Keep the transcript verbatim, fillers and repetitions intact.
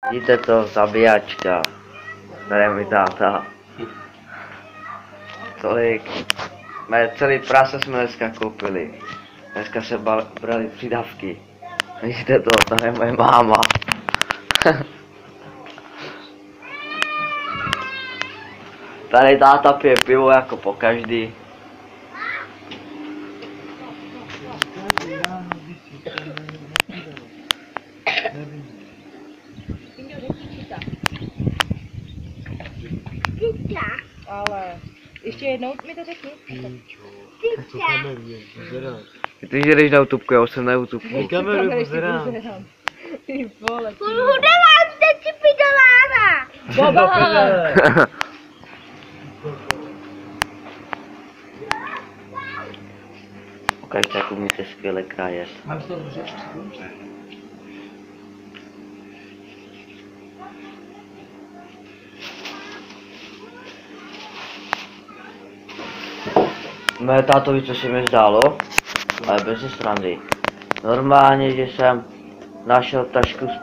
Vidíte to, zabíjačka. Tady mi táta. Tolik. Mé celý prase jsme dneska koupili. Dneska se bal, brali přidavky. Vidíte to, tady je moje máma. Tady táta pije pivo jako po každý. Ale ještě jednou mi to řekni. Co kameruje, pozerám. Ty že jdeš na YouTube, já už jsem na YouTube. Ty kameru pozerám. Ty vole. Hudela, jste si pidolána! Baba! Ukažte, jak umíte skvěle krájet. Mám to dobře. Mé tátovi, co se mi zdálo, ale bez srandy. Normálně, že jsem našel tašku s